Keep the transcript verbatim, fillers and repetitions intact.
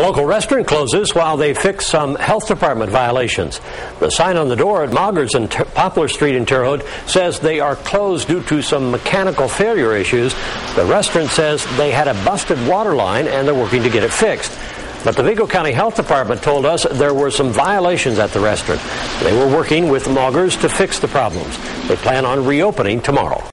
A local restaurant closes while they fix some health department violations. The sign on the door at Moggers and Poplar Street in Terre Haute says they are closed due to some mechanical failure issues. The restaurant says they had a busted water line and they're working to get it fixed. But the Vigo County Health Department told us there were some violations at the restaurant. They were working with Moggers to fix the problems. They plan on reopening tomorrow.